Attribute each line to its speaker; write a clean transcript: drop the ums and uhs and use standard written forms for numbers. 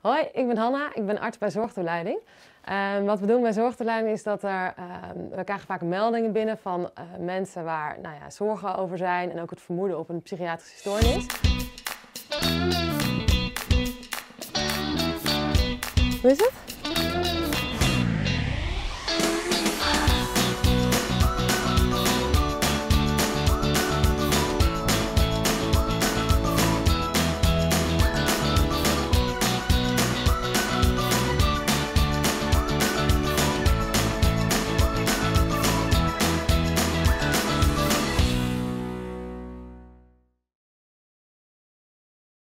Speaker 1: Hoi, ik ben Hanna, ik ben arts bij Zorgtoeleiding. Wat we doen bij Zorgtoeleiding is dat we krijgen vaak meldingen binnen van mensen waar zorgen over zijn en ook het vermoeden op een psychiatrische stoornis. Hoe is het?